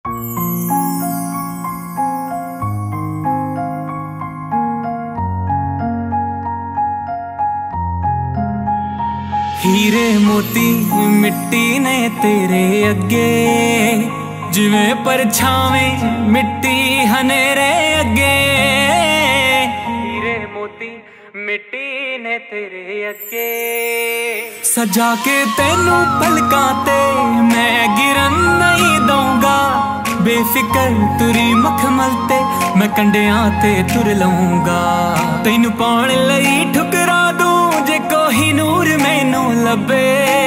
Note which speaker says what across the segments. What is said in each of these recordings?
Speaker 1: हीरे मोती मिट्टी ने तेरे अगे, जिवें परछावें मिट्टी हनेरे अगे। हीरे मोती मिट्टी ने तेरे अगे, सजा के तेनू पलकां ते मैं गिरन नहीं दूंगा। बेफिकर तुरी मखमल ते मैं कंडियां ते तुर लऊंगा। तेनू पाउण लई ठुकरा दूं जे कोही नूर मैनू लभे।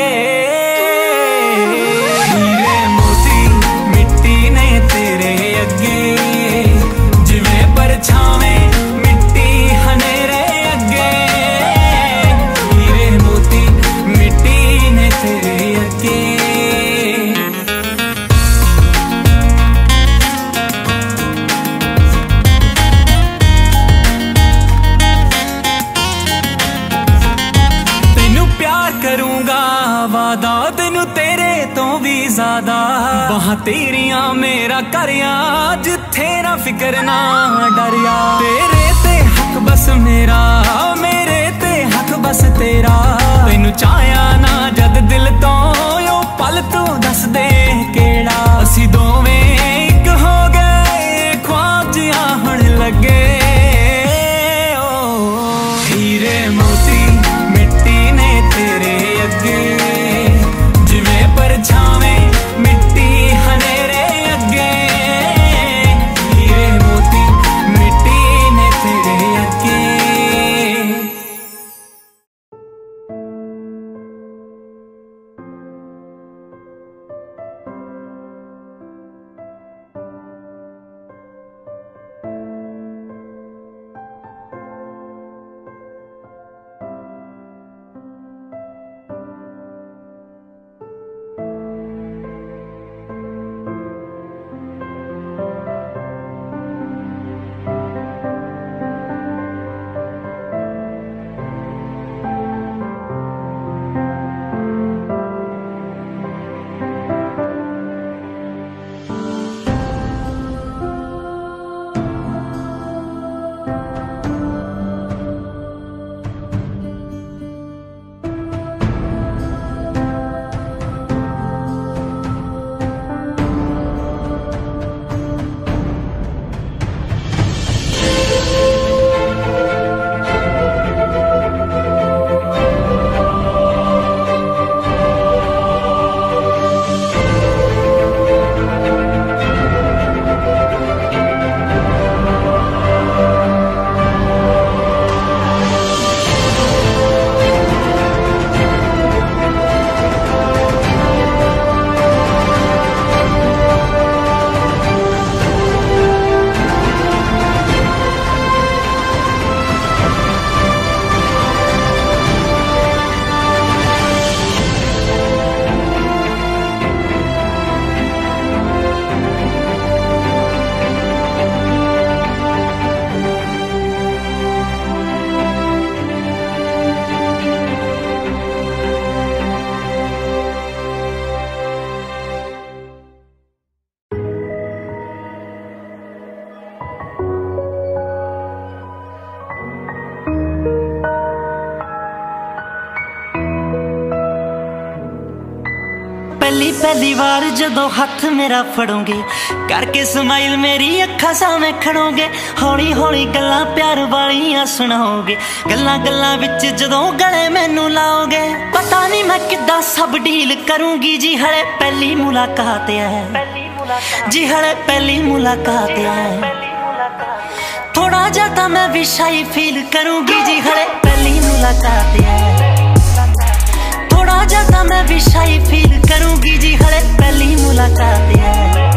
Speaker 1: हीरे मोती मिट्टी ने तेरे अगे, जिवें परछावें मिट्टी हनेरे अगे। हीरे मोती मिट्टी ने तेरे अगे। वादा तेनू तेरे तो भी ज्यादा, वहां तेरियां मेरा करया, जिथे ना फिक्र ना डरिया। तेरे ते हक बस मेरा, मेरे ते हक बस तेरा। तेनू चाहया ना जद दिल तो यो पल तू दस दे केड़ा। असी दोवें एक हो गए, ख्वाब जिहा हुण लगे। हीरे मोती मिट्टी ने तेरे अगे, जिवें परछावें मिट्टी हनेरे अगे। हीरे मोती मिट्टी ने तेरे अगे।
Speaker 2: पहली बार जदों हथ मेरा फड़ोगे, करके स्माइल मेरी अखा सामने खड़ोगे। हौली हौली गल्लां प्यार वालियां सुनाओगे, गल्लां गल्लां विच जदों गले मैनू लाओगे। पता नहीं मैं किद्दां सब डील करूंगी जी, हले पहली मुलाकात है जी, हले पहली मुलाकात है। थोड़ा ज्यादा मैं भी शाई फील करूंगी जी, हले पहली मुलाकात है। थोड़ा ज्यादा मैं भी शाई फील करूंगी जी, हले पहली मुलाकात है।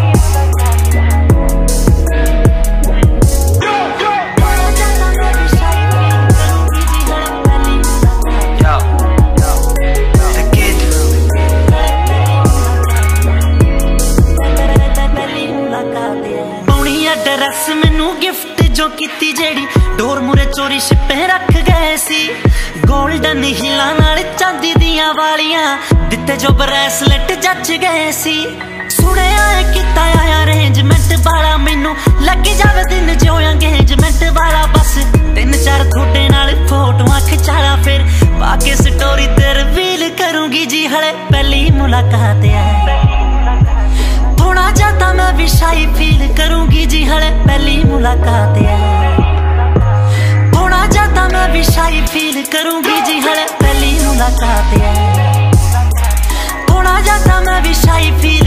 Speaker 2: ड्रेस मैनू गिफ्ट जो कीती जेड़ी, डोर मुरे चोरी छिपे रख गए सी। गोल्डन हिलां नाल चांदी दियां वालियां, दिते जो ब्रेसलेट जच गए सी। हुणे आए किता आया अरेंजमेंट वाला, मैनू लग जावे दिन जो अंगेजमेंट वाला। बस 3-4 थोड़े नाल फोटोआं खिचाला, फिर बाकी स्टोरी ते रिवील करूंगी जी। हले पहली मुलाकात है, थोड़ा ज्यादा मैं भी शाई फील करूंगी जी। हले पहली मुलाकात है, थोड़ा ज्यादा मैं भी शाई फील करूंगी जी। हले पहली मुलाकात है, थोड़ा ज्यादा मैं भी शाई फील